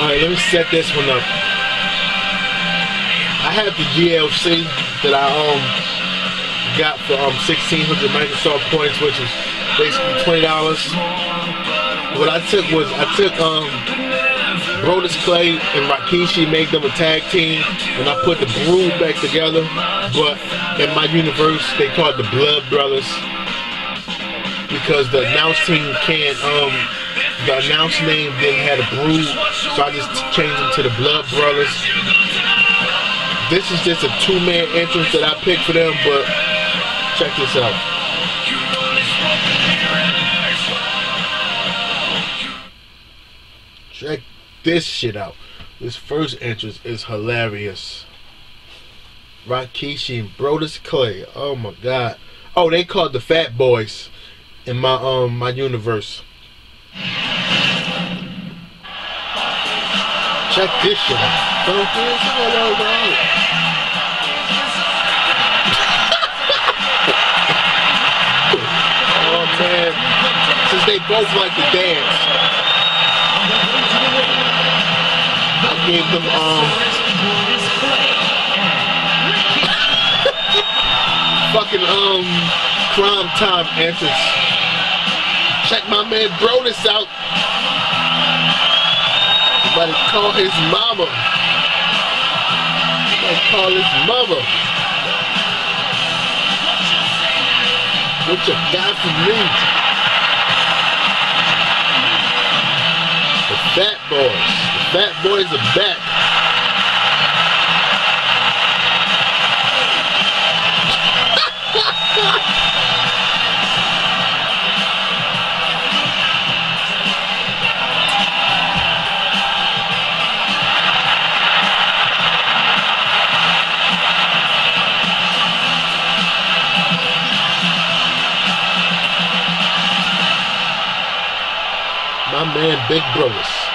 Alright, let me set this one up. I have the DLC that I got for 1,600 Microsoft points, which is basically $20. What I took was Brodus Clay and Rikishi, made them a tag team, and I put the Brood back together. But in my universe, they call it the Blood Brothers because the announce team can't. The announce name didn't have a Brood, so I just changed them to the Blood Brothers. This is just a two-man entrance that I picked for them, but check this out. Check this shit out. This first entrance is hilarious. Rikishi and Brodus Clay. Oh my god. Oh, they called the Fat Boys in my my universe. Check this shit out. Don't feel so alone. Oh man. Since they both like to dance, I gave them fucking Crime Time entrance. Check my man Brodus out. Somebody call his mama. Somebody call his mama. What you got for me? The Fat Boys. The Fat Boys are back. My man Big Brodus.